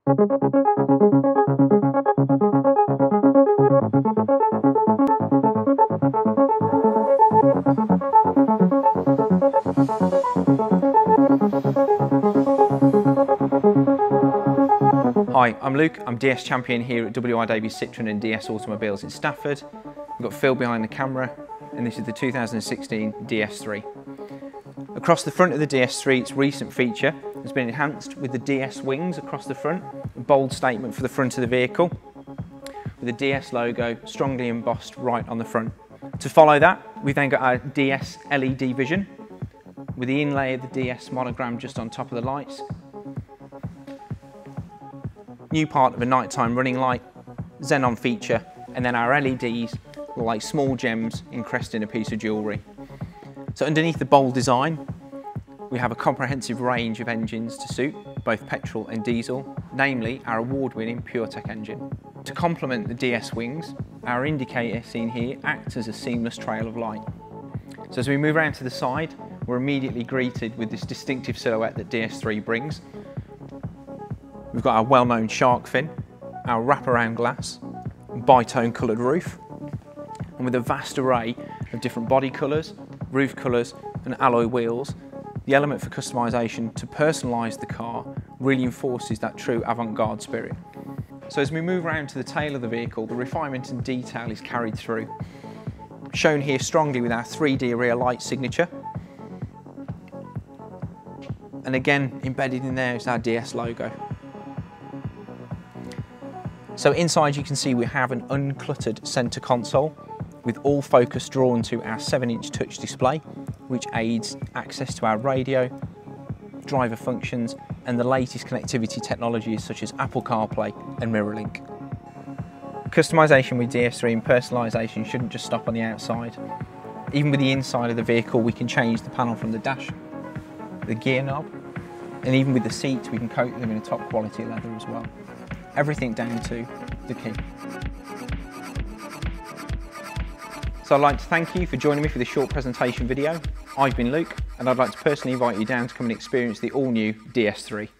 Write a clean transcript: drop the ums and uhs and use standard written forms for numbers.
Hi, I'm Luke, I'm DS Champion here at WI Davies Citroen and DS Automobiles in Stafford. We've got Phil behind the camera, and this is the 2016 DS3. Across the front of the DS3, its recent feature has been enhanced with the DS wings across the front, a bold statement for the front of the vehicle, with the DS logo strongly embossed right on the front. To follow that, we've then got our DS LED vision, with the inlay of the DS monogram just on top of the lights. New part of a nighttime running light, xenon feature, and then our LEDs are like small gems encrusting a piece of jewellery. So underneath the bold design, we have a comprehensive range of engines to suit, both petrol and diesel, namely our award-winning PureTech engine. To complement the DS wings, our indicator seen here acts as a seamless trail of light. So as we move around to the side, we're immediately greeted with this distinctive silhouette that DS3 brings. We've got our well-known shark fin, our wraparound glass, bi-tone coloured roof, and with a vast array of different body colours, roof colours and alloy wheels, the element for customisation to personalise the car really enforces that true avant-garde spirit. So as we move around to the tail of the vehicle, the refinement and detail is carried through. Shown here strongly with our 3D rear light signature. And again, embedded in there is our DS logo. So inside you can see we have an uncluttered centre console with all focus drawn to our 7-inch touch display, which aids access to our radio, driver functions, and the latest connectivity technologies such as Apple CarPlay and MirrorLink. Customisation with DS3 and personalisation shouldn't just stop on the outside. Even with the inside of the vehicle, we can change the panel from the dash, the gear knob, and even with the seats, we can coat them in a top quality leather as well. Everything down to the key. So I'd like to thank you for joining me for this short presentation video. I've been Luke, and I'd like to personally invite you down to come and experience the all-new DS3.